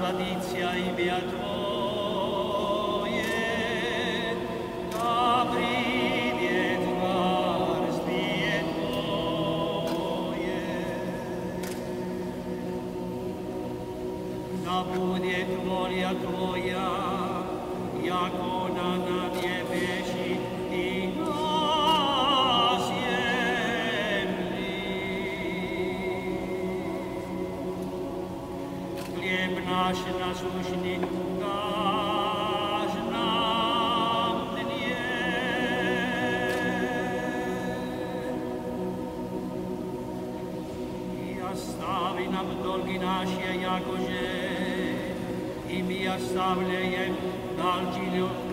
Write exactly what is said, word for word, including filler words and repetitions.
tradiția imea Tvoje, da pridjet carstije Tvoje. Da budjet volja Tvoja, jako na nebesi i na naš naslušni daš nam dnje. I ostavi nam dolgi naše, jakože i mi ostavljajem dalđi